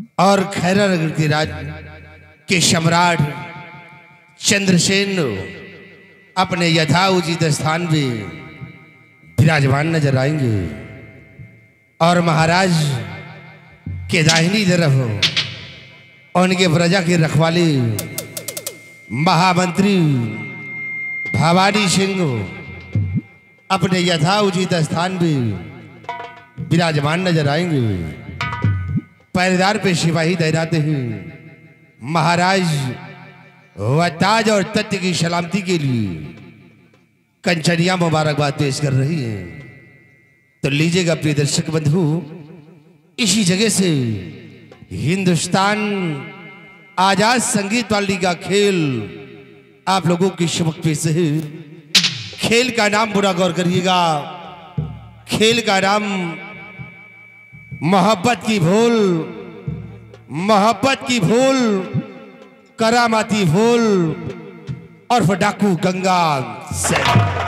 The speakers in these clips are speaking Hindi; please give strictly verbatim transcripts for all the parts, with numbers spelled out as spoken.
और खैरानगर के राज के सम्राट चंद्रसेन अपने यथाउचित स्थान पे विराजमान नजर आएंगे और महाराज के दाहिनी तरफ उनके प्रजा के रखवाले महामंत्री भवानी सिंह अपने यथाउचित स्थान पे विराजमान नजर आएंगे। पहरेदार पे सिपाही तैनात हैं। महाराज व ताज और तथ्य की सलामती के लिए कंचनिया मुबारकबाद पेश कर रही हैं। तो लीजिएगा प्रिय दर्शक बंधु, इसी जगह से हिंदुस्तान आजाद संगीत वाली का खेल आप लोगों की समक्ष पेश है। खेल का नाम पूरा गौर करिएगा। खेल का नाम मोहब्बत की भूल, मोहब्बत की भूल, करामाती भूल और डाकू गंगा से।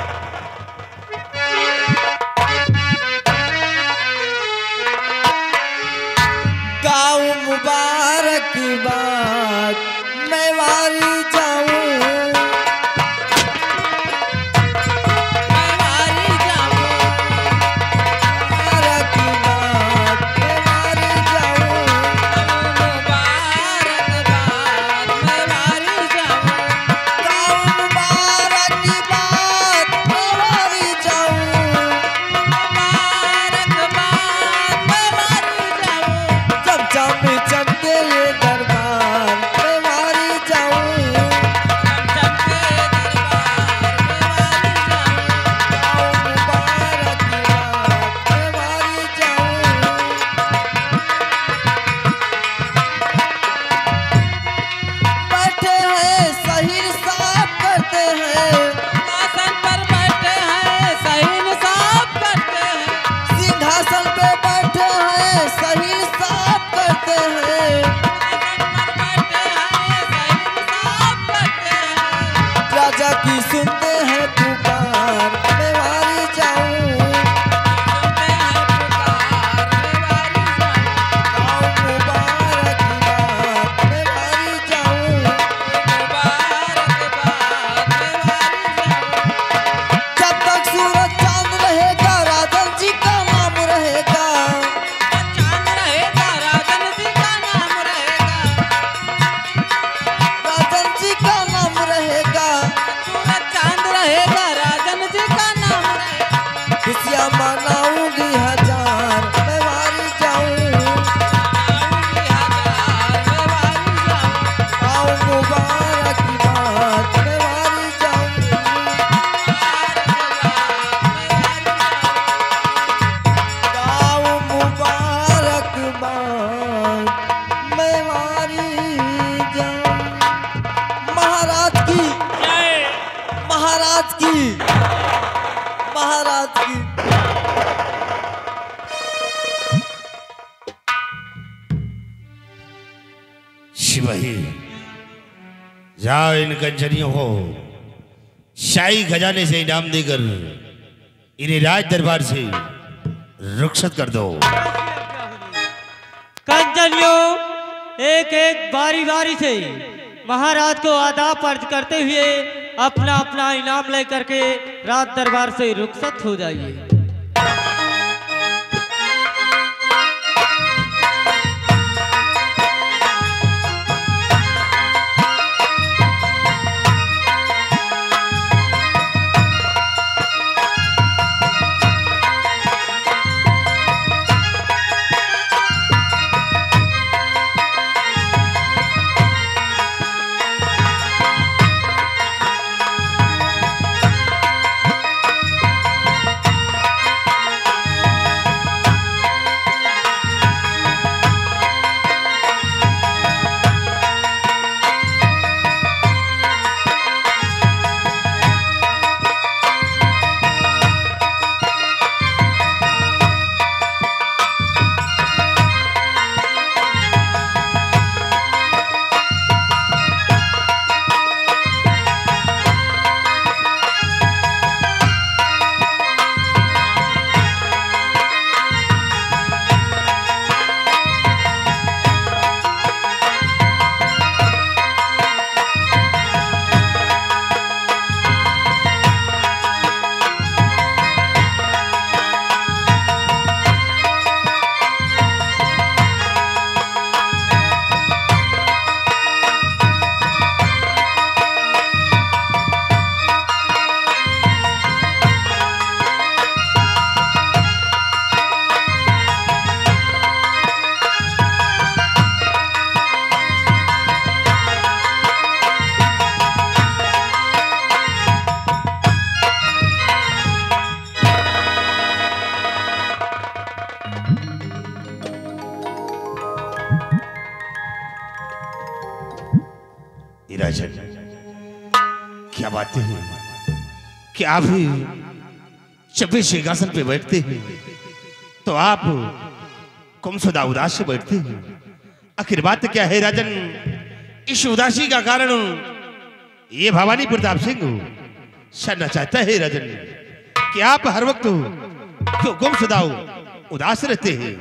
गाँव मुबारक की बात मैं वारी जाऊं, जाओ इन कंचनियों को शाही खजाने से इनाम देकर इन्हें राज दरबार से रुखसत कर दो। कंचनियों, एक एक बारी बारी से महाराज को आदाब अर्ज करते हुए अपना अपना इनाम लेकर के राज दरबार से रुखसत हो जाइए। राजन, क्या बातें हैं कि आप ही जब भी सिंहासन पे बैठते हैं तो आप गुमशुदा उदास से बैठते हैं। आखिर बात क्या है राजन? इस उदासी का कारण ये भवानी प्रताप सिंह जानना चाहता है राजन कि आप हर वक्त क्यों गुमशुदा उदास रहते हैं।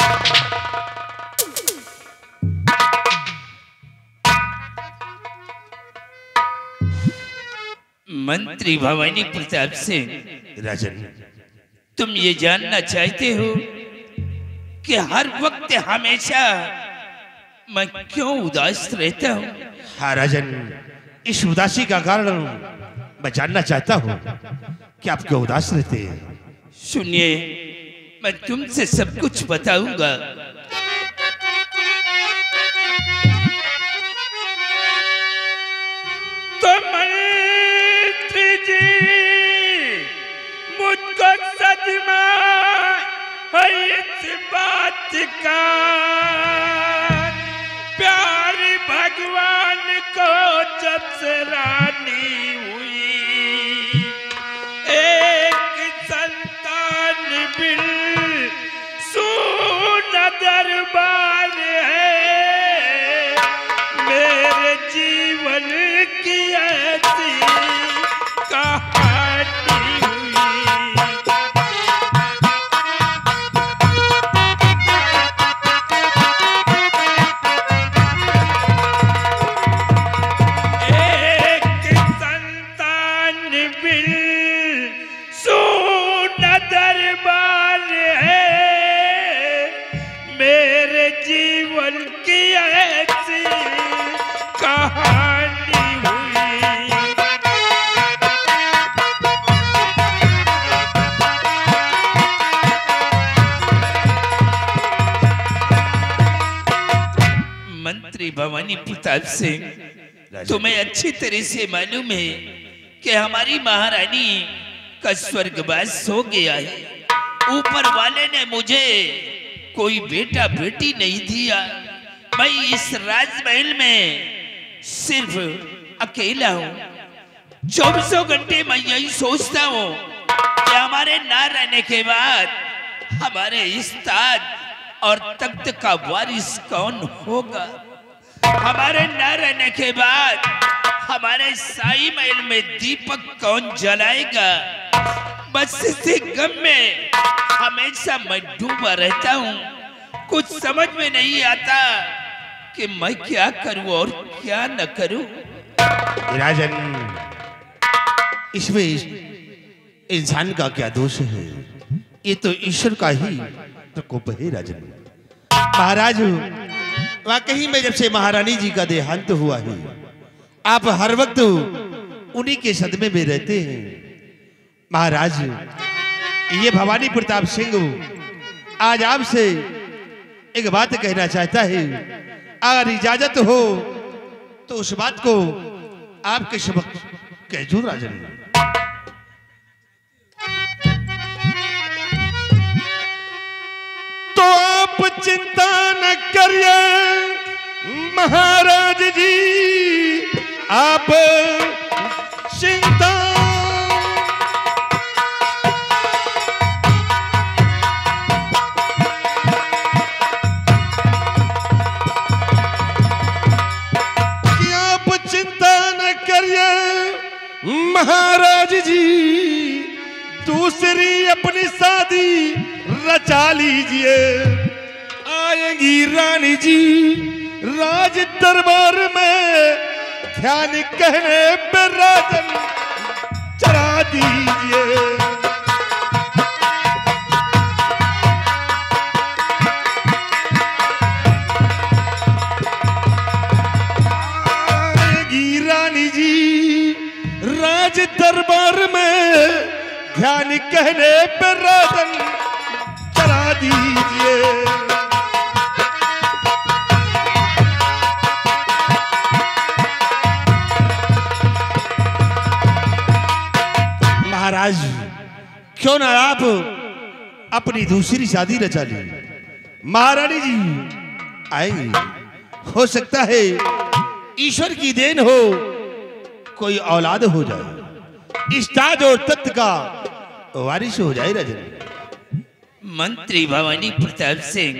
मंत्री भवानी प्रताप सिंह, राजन, तुम ये जानना चाहते हो कि हर वक्त हमेशा मैं क्यों उदास रहता हूँ? हाँ राजन, इस उदासी का कारण मैं जानना चाहता हूँ कि आप क्यों उदास रहते हैं। सुनिए, मैं तुमसे सब कुछ बताऊंगा। तो मंत्री जी, मुझको सदमा है इस बात का, प्यार भगवान को जब से रानी हुई, एक संतान बिन सुना दरबार है, मेरे जीवन की ऐसी कहानी हुई। एक संतान बिन सुना दरबार है, मेरे जीवन की ऐसी कहानी हुई। मंत्री भवानी प्रताप सिंह, तुम्हें अच्छी तरह से मालूम है कि हमारी महारानी का स्वर्गवास हो गया है। ऊपर वाले ने मुझे कोई बेटा बेटी नहीं दिया। मैं इस राजमहल में सिर्फ अकेला हूँ। चौबीसों घंटे मैं यही सोचता हूँ कि हमारे ना रहने के बाद हमारे इस ताज और तख्त का वारिस कौन होगा। हमारे न रहने के बाद हमारे शाही महल में दीपक कौन जलाएगा। बस इसी गम में हमेशा मैं डूबा रहता हूँ। कुछ समझ में नहीं आता कि मैं क्या करूँ और क्या न करूँ। राजन, इसमें इंसान का क्या दोष है? ये तो ईश्वर का ही प्रकोप है राजन। महाराज, वाकई में जब से महारानी जी का देहांत हुआ है, आप हर वक्त उन्हीं के सदमे में रहते हैं। महाराज, ये भवानी प्रताप सिंह आज आपसे एक बात कहना चाहता है। अगर इजाजत हो तो उस बात को आपके समक्ष कह दूं राजन। तो आप चिंता न करिए महाराज जी, आप चिंता कि आप चिंता न करिए महाराज जी, दूसरी अपनी शादी रचा लीजिए। आएंगी रानी जी राज दरबार में, ध्यान कहने पे राजन चढ़ा दीजिए। आएंगी रानी जी राज दरबार में, ध्यान कहने पे राजन चढ़ा दीजिए। महाराज, क्यों ना आप अपनी दूसरी शादी रचा लें। महारानी जी आएंगी, हो सकता है ईश्वर की देन हो कोई औलाद हो जाए, इस ताज और तख्त का वारिस हो जाए राजन। मंत्री भवानी प्रताप सिंह,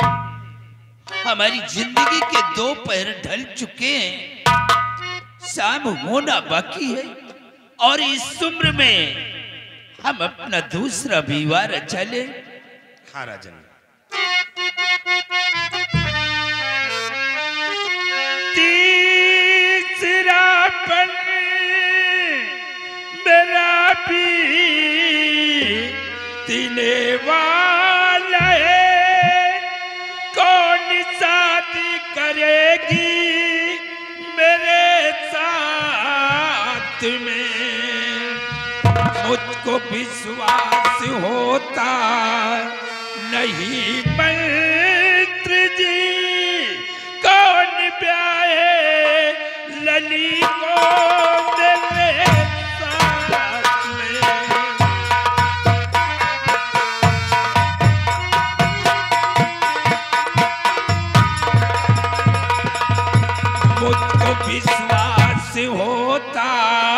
हमारी जिंदगी के दो पैर ढल चुके हैं, शाम होना बाकी है और इस उम्र में हम अपना दूसरा विवाह रचा ले। हाँ राजन। तीसरा पन मेरा भी दिले वाला है, कौन शादी करेगी मेरे साथ में। मुझको विश्वास होता नहीं मंत्र जी, कौन ब्याहे लली को मेरे साथ में। मुझको विश्वास होता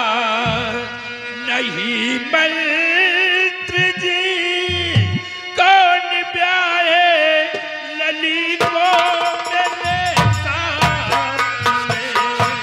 नहीं मंत्र जी, कौन ब्याहे लली को मेरे साथ में।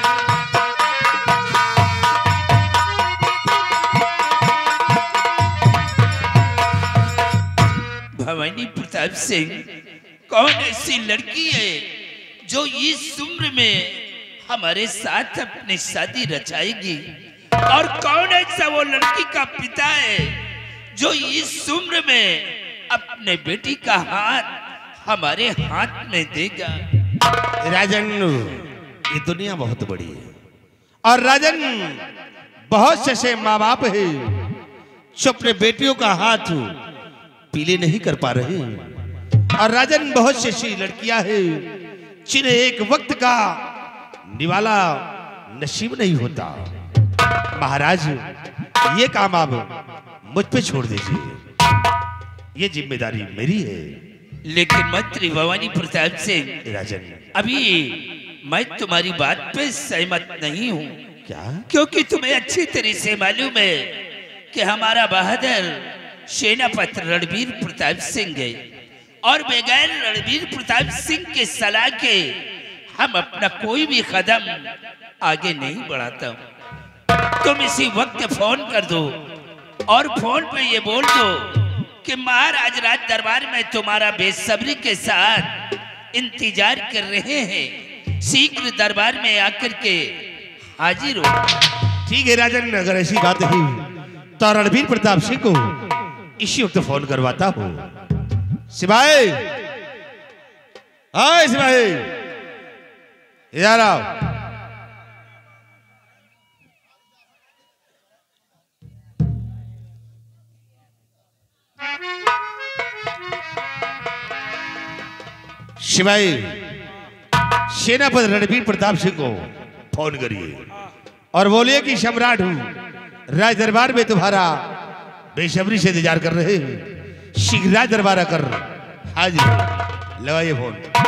भवानी प्रताप सिंह, कौन ऐसी लड़की है जो इस उम्र में हमारे साथ अपनी शादी रचाएगी, और कौन ऐसा वो लड़की का पिता है जो इस उम्र में अपने बेटी का हाथ हमारे हाथ में देगा। राजन, ये दुनिया बहुत बड़ी है और राजन बहुत से ऐसे माँ बाप है जो अपने बेटियों का हाथ पीले नहीं कर पा रहे, और राजन बहुत से ऐसी लड़कियां हैं जिन्हें एक वक्त का निवाला नसीब नहीं होता। महाराज, ये काम आप मुझ पे छोड़ दीजिए, ये जिम्मेदारी मेरी है। लेकिन मंत्री भवानी प्रताप सिंह राजन, अभी मैं तुम्हारी बात पे सहमत नहीं हूँ। क्या? क्योंकि तुम्हें अच्छी तरह से मालूम है कि हमारा बहादुर सेनापति रणबीर प्रताप सिंह है, और बगैर रणबीर प्रताप सिंह के सलाह के हम अपना कोई भी कदम आगे नहीं बढ़ाता। तुम इसी वक्त फोन कर दो और फोन पे ये बोल दो कि महाराज राज दरबार में तुम्हारा बेसब्री के साथ इंतजार कर रहे हैं, शीघ्र दरबार में आकर के हाजिर हो। ठीक है राजन, अगर ऐसी बात है तो रणबीर प्रताप सिंह को इसी वक्त फोन करवाता हूँ। सिपाही, हाय सिपाही, इधर आओ। सिपाही, सेनापति रणबीर प्रताप सिंह को फोन करिए और बोलिए कि सम्राट हूं, राज दरबार में तुम्हारा बेसब्री से इंतजार कर रहे हैं, शीघ्र राज दरबार आकर हाजिर। लगाइए फोन।